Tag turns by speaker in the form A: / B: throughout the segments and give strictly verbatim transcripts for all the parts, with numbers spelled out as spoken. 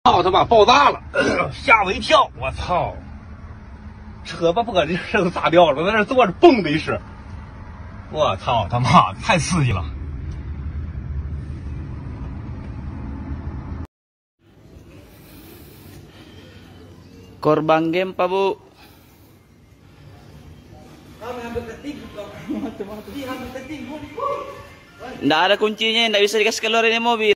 A: 操他妈爆炸了，吓我一跳！我操，车把玻璃声炸掉了，我在那坐着蹦的一声，我操他妈，太刺激了！
B: Korban game pa, Bu. Nggak ada kuncinya, nggak bisa dikasih keluar ini mobil.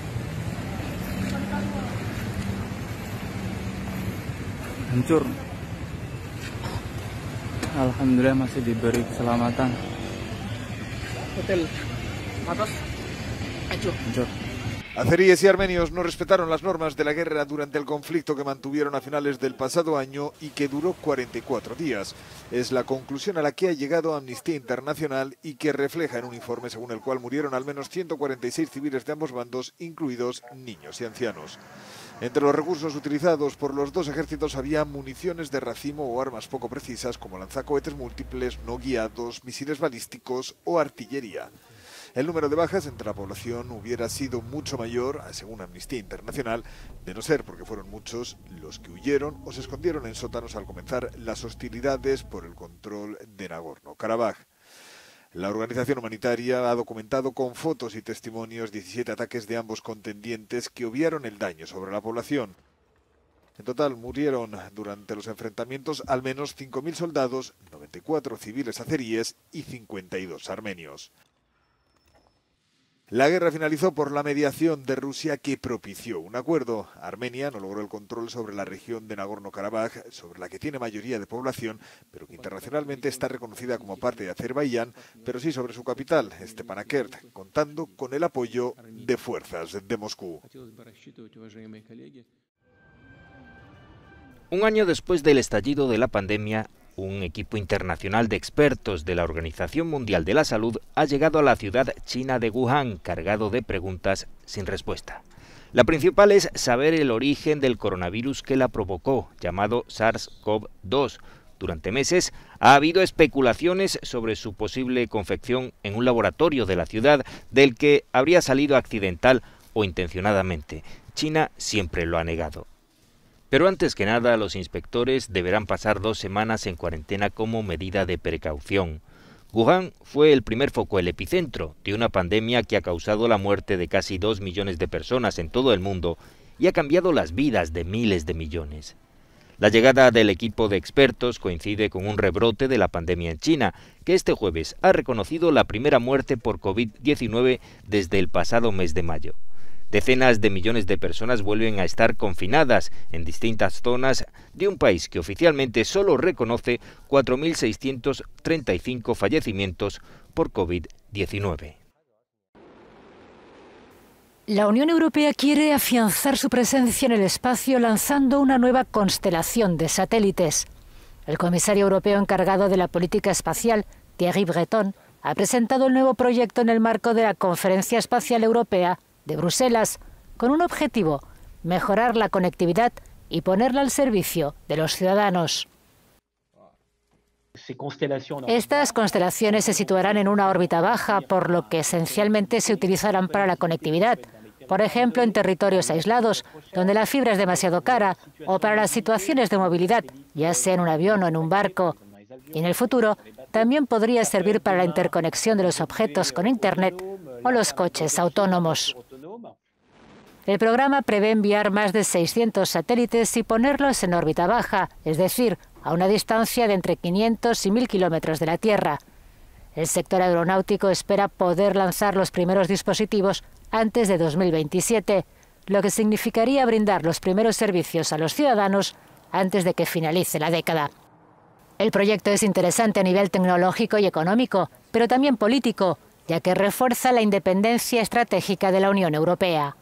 B: Hancur. Alhamdulillah masih diberi keselamatan.
C: Hotel atas hancur.
B: Hancur.
D: Azeríes y armenios no respetaron las normas de la guerra durante el conflicto que mantuvieron a finales del pasado año y que duró cuarenta y cuatro días. Es la conclusión a la que ha llegado Amnistía Internacional y que refleja en un informe según el cual murieron al menos ciento cuarenta y seis civiles de ambos bandos, incluidos niños y ancianos. Entre los recursos utilizados por los dos ejércitos había municiones de racimo o armas poco precisas como lanzacohetes múltiples, no guiados, misiles balísticos o artillería. El número de bajas entre la población hubiera sido mucho mayor, según Amnistía Internacional, de no ser porque fueron muchos los que huyeron o se escondieron en sótanos al comenzar las hostilidades por el control de Nagorno-Karabaj. La organización humanitaria ha documentado con fotos y testimonios diecisiete ataques de ambos contendientes que obviaron el daño sobre la población. En total murieron durante los enfrentamientos al menos cinco mil soldados, noventa y cuatro civiles azeríes y cincuenta y dos armenios. La guerra finalizó por la mediación de Rusia que propició un acuerdo. Armenia no logró el control sobre la región de Nagorno-Karabaj, sobre la que tiene mayoría de población, pero que internacionalmente está reconocida como parte de Azerbaiyán, pero sí sobre su capital, Stepanakert, contando con el apoyo de fuerzas de Moscú.
E: Un año después del estallido de la pandemia, un equipo internacional de expertos de la Organización Mundial de la Salud ha llegado a la ciudad china de Wuhan cargado de preguntas sin respuesta. La principal es saber el origen del coronavirus que la provocó, llamado SARS CoV dos. Durante meses ha habido especulaciones sobre su posible confección en un laboratorio de la ciudad del que habría salido accidental o intencionadamente. China siempre lo ha negado. Pero antes que nada, los inspectores deberán pasar dos semanas en cuarentena como medida de precaución. Wuhan fue el primer foco, el epicentro de una pandemia que ha causado la muerte de casi dos millones de personas en todo el mundo y ha cambiado las vidas de miles de millones. La llegada del equipo de expertos coincide con un rebrote de la pandemia en China, que este jueves ha reconocido la primera muerte por COVID diecinueve desde el pasado mes de mayo. Decenas de millones de personas vuelven a estar confinadas en distintas zonas de un país que oficialmente solo reconoce cuatro mil seiscientos treinta y cinco fallecimientos por COVID diecinueve.
F: La Unión Europea quiere afianzar su presencia en el espacio lanzando una nueva constelación de satélites. El comisario europeo encargado de la política espacial, Thierry Breton, ha presentado el nuevo proyecto en el marco de la Conferencia Espacial Europea de Bruselas, con un objetivo: mejorar la conectividad y ponerla al servicio de los ciudadanos. Estas constelaciones se situarán en una órbita baja, por lo que esencialmente se utilizarán para la conectividad, por ejemplo en territorios aislados, donde la fibra es demasiado cara, o para las situaciones de movilidad, ya sea en un avión o en un barco. Y en el futuro también podría servir para la interconexión de los objetos con Internet o los coches autónomos. El programa prevé enviar más de seiscientos satélites y ponerlos en órbita baja, es decir, a una distancia de entre quinientos y mil kilómetros de la Tierra. El sector aeronáutico espera poder lanzar los primeros dispositivos antes de dos mil veintisiete, lo que significaría brindar los primeros servicios a los ciudadanos antes de que finalice la década. El proyecto es interesante a nivel tecnológico y económico, pero también político, ya que refuerza la independencia estratégica de la Unión Europea.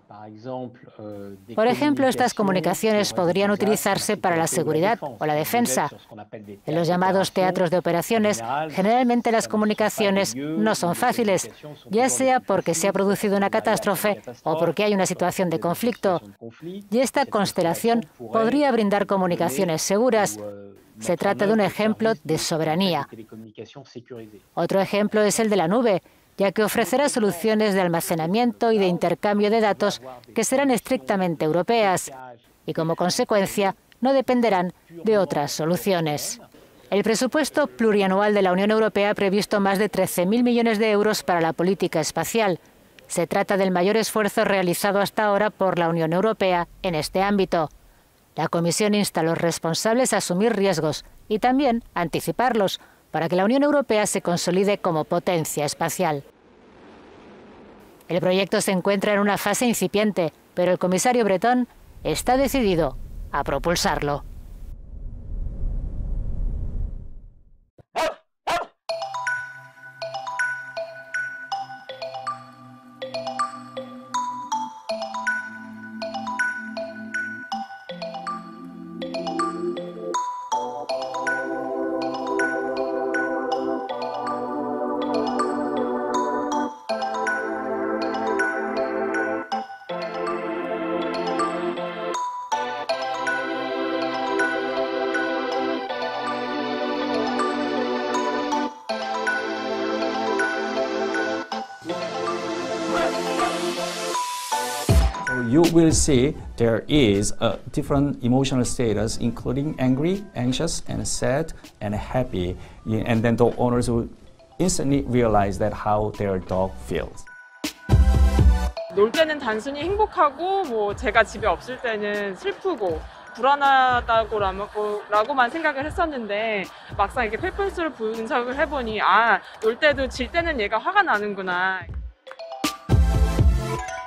F: Por ejemplo, estas comunicaciones podrían utilizarse para la seguridad o la defensa. En los llamados teatros de operaciones, generalmente las comunicaciones no son fáciles, ya sea porque se ha producido una catástrofe o porque hay una situación de conflicto. Y esta constelación podría brindar comunicaciones seguras. Se trata de un ejemplo de soberanía. Otro ejemplo es el de la nube. ya que ofrecerá soluciones de almacenamiento y de intercambio de datos que serán estrictamente europeas y, como consecuencia, no dependerán de otras soluciones. El presupuesto plurianual de la Unión Europea ha previsto más de trece mil millones de euros para la política espacial. Se trata del mayor esfuerzo realizado hasta ahora por la Unión Europea en este ámbito. La Comisión insta a los responsables a asumir riesgos y también a anticiparlos para que la Unión Europea se consolide como potencia espacial. El proyecto se encuentra en una fase incipiente, pero el comisario Breton está decidido a propulsarlo.
G: You will see there is a different emotional status, including angry, anxious, and sad, and happy. And then the owners will instantly realize that how their dog feels.
C: 놀 때는 단순히 행복하고 뭐 제가 집에 없을 때는 슬프고 불안하다고 라고만 생각을 했었는데 막상 이렇게 페이퍼스를 분석을 해보니 아, 놀 때도 질 때는 얘가 화가 나는구나.